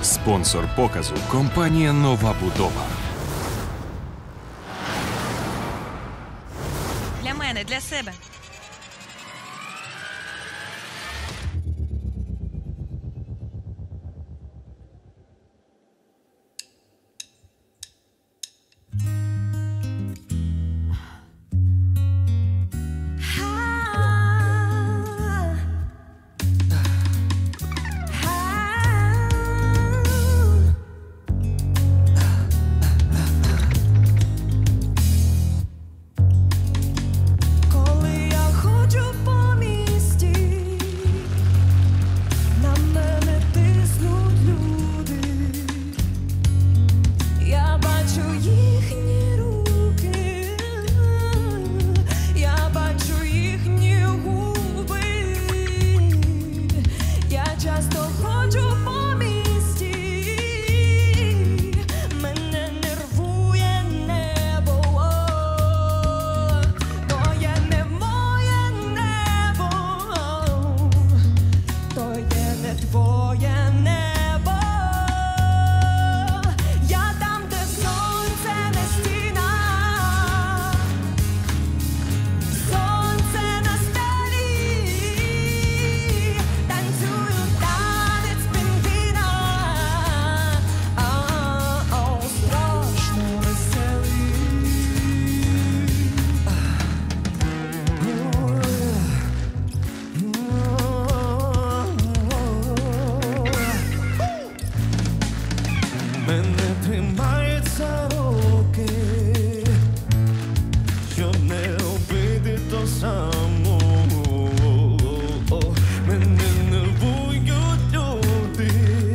Спонсор показу – компанія «Нова Будова». Для мене, для себе. Мене тримають за руки, щоб не робити то само. Мене нервують люди,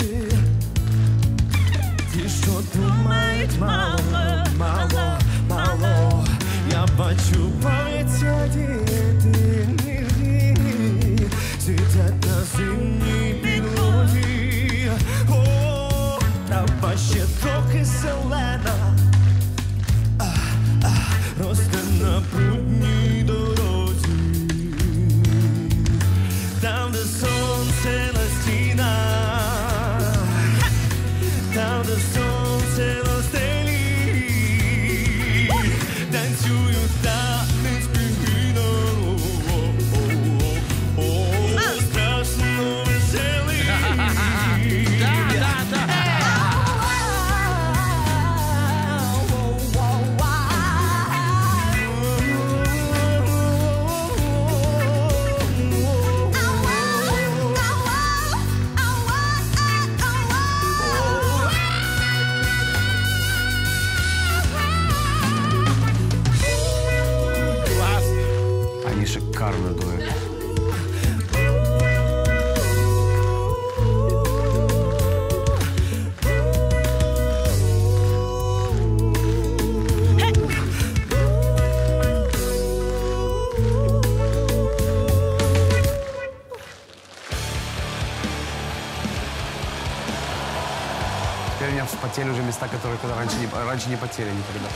ті, що думають мало, мало, мало. Я бачу палиця діти, сидять на зимній підлозі. Трава ще трохи зелена, росте на брудній дорозі, там, де сонце на стінах, там, де сонце на стелі, танцюють танець пінгвіна, страшно веселий. Они шикарно дуют. Теперь у меня вспотели уже места, которые раньше не потели никогда.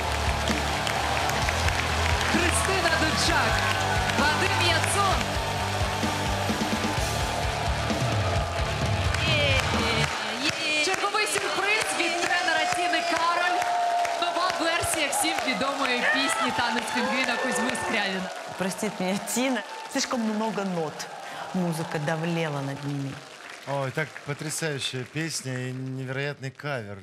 Христина Дудчак, Вадим Яцун. Черговий сюрприз від тренера Тіни Кароль. Нова версія всім відомої пісні «Танець пінгвіна» Кузьми Скрябіна. Простит меня, Тина. Слишком много нот. Музыка давлела над ними. Ой, так потрясающая песня и невероятный кавер.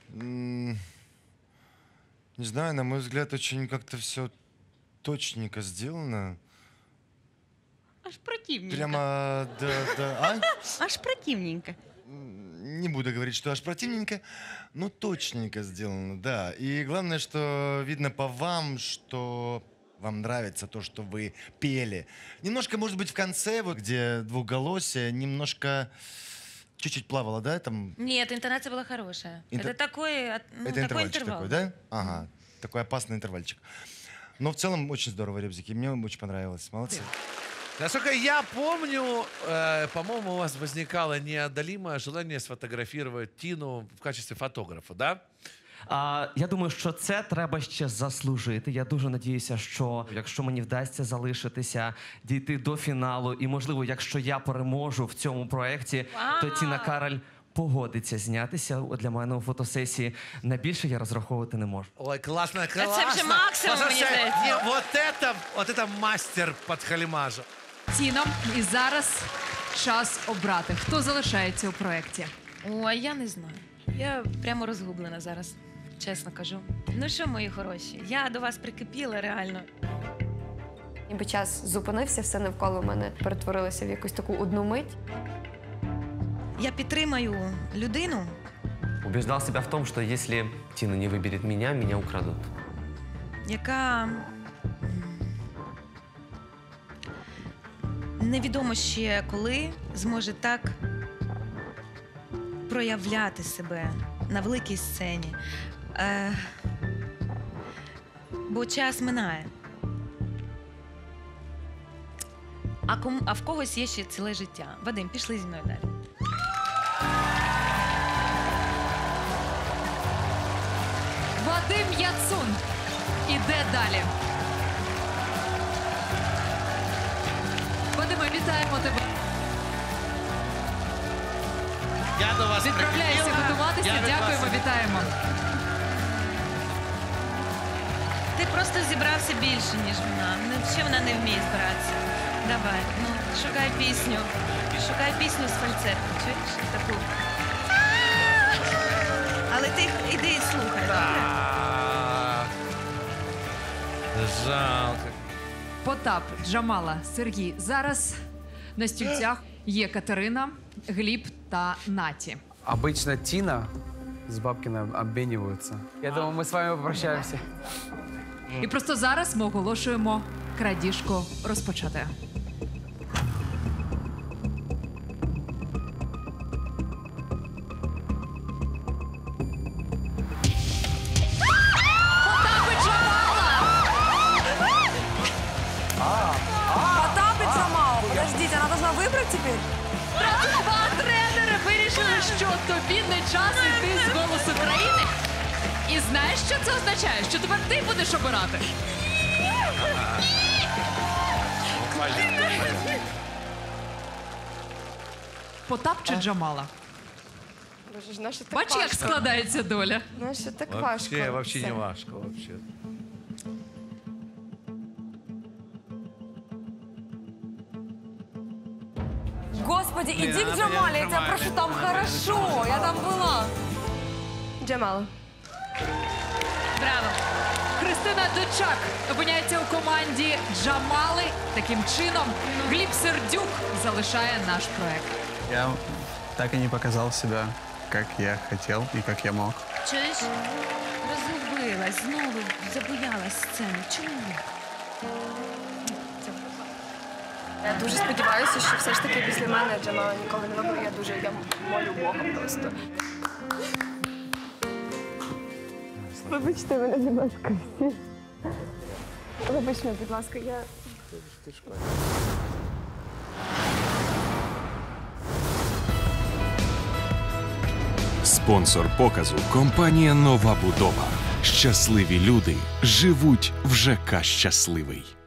Не знаю, на мой взгляд, очень как-то все точненько сделано. Аж противненько. Прямо, да. Аж противненько. Не буду говорить, что аж противненько, но точненько сделано, да. И главное, что видно по вам, что вам нравится то, что вы пели. Немножко, может быть, в конце, вот где двухголосие, немножко чуть-чуть плавало, да? Там... Нет, интонация была хорошая. Это такой, Это такой интервальчик интервал. такой, да? Ага, такой опасный интервальчик. Но в целом очень здорово, ребзики. Мне очень понравилось. Молодцы. Насколько я помню, по-моему, у вас возникало неодолимое желание сфотографировать Тину в качестве фотографа, да? Я думаю, що це треба ще заслужити. Я дуже надіюся, що якщо мені вдасться залишитися, дійти до фіналу, і, можливо, якщо я переможу в цьому проєкті, то Тіна Кароль погодиться знятися для мене у фотосесії. На більше я розраховувати не можу. Ой, классно, Це классно. вже максимум, Классно, мені все. здається. Не, вот это мастер подхалимажа. Тіно, і зараз час обрати, хто залишається у проєкті. Ой, я не знаю. Я прямо розгублена зараз, чесно кажу. Ну що, мої хороші, я до вас прикипіла реально. Ніби час зупинився, все навколо мене перетворилося в якусь таку одну мить. Я підтримаю людину, Убеждал себя в том, что если Тина не выберет меня, меня украдут. яка невідомо ще коли зможе так проявляти себе на великій сцені. Бо час минає. А в когось є ще ціле життя. Вадим, пішли зі мною далі. Вадим Яцун іде далі. Вадиме, вітаємо тебе. Я до вас Відправляйся прикипела. готуватися. Я від Дякуємо, вас- вітаємо. Ти просто зібрався більше, ніж вона. Ще вона не вміє збиратися. Давай, ну, шукай пісню. Шукай пісню з фальцетом. Чуєш? Таку. Але ти іди і слухай, добре? А, Жалко. Потап, Джамала, Сергій. Зараз на стільцях є Катерина, Гліб та Наті. Обычно Тина с Бабкиной обмениваются. Я думаю, мы с вами попрощаемся. І просто зараз ми оголошуємо крадіжку розпочати. Потап і Джамала! Потап и Джамал. Подождите, она должна выбрать теперь? Два тренери вирішили, що тобі не час йти з «Голосу країни». І знаєш, що це означає? Що тепер ти будеш обирати. Потап чи Джамала? Боже ж, нащо так Бачиш, як важко? складається доля? Нащо так важко? Вообще не Все. важко вообще. Господи, иди к Джамале, я тебя прошу, там хорошо, я там была. Джамала. Браво! Христина Дочак опиняється у команді Джамали. Таким чином, Гліб Сердюк залишає наш проект. Я так и не показал себя, как я хотел и как я мог. Чуєш? Розгубилась, знову забоялась сцени. Чому? Я дуже сподіваюся, що все ж таки після мене Джамала ніколи не вибере. Я молю Бога просто. Вибачте мене, будь ласка, всі. Вибач мене, будь ласка, я... Спонсор показу – компанія «Нова будова». Щасливі люди живуть в ЖК «Щасливий».